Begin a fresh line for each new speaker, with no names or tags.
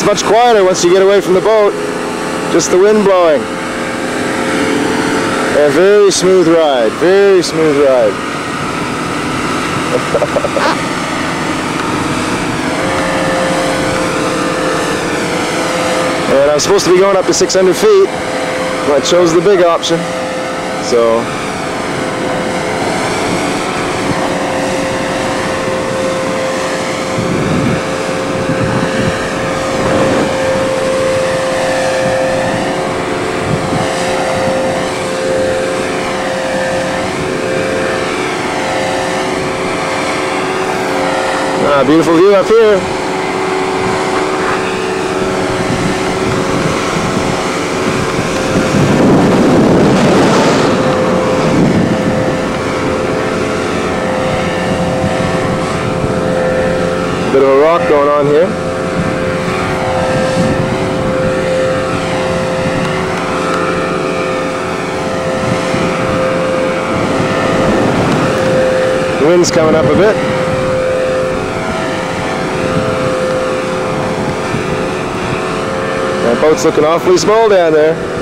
It's much quieter once you get away from the boat. Just the wind blowing. And very smooth ride. Very smooth ride. And I'm supposed to be going up to 600 feet. But I chose the big option. So. Beautiful view up here. Bit of a rock going on here. The wind's coming up a bit. That boat's looking awfully small down there.